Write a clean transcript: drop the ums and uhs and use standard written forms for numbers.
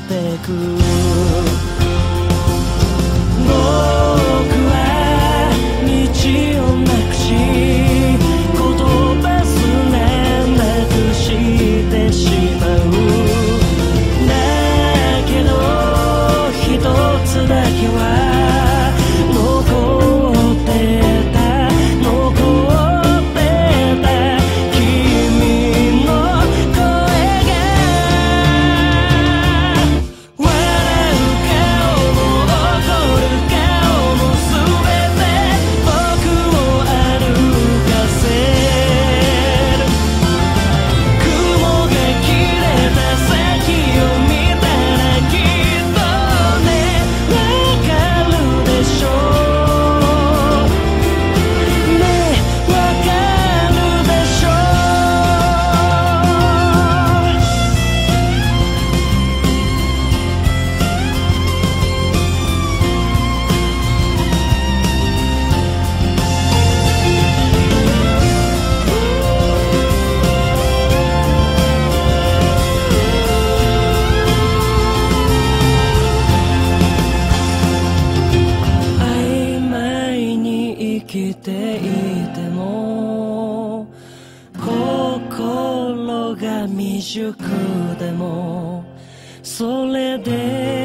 てく。僕は道をなくし言葉すらなくしてしまう。だけど一つだけは残ってた君の声が。笑う顔も怒る顔も全て僕を歩かせる。雲が切れた先を見たらきっとねわかるでしょうねわかるでしょう。曖昧に生きていても心が未熟でもそれで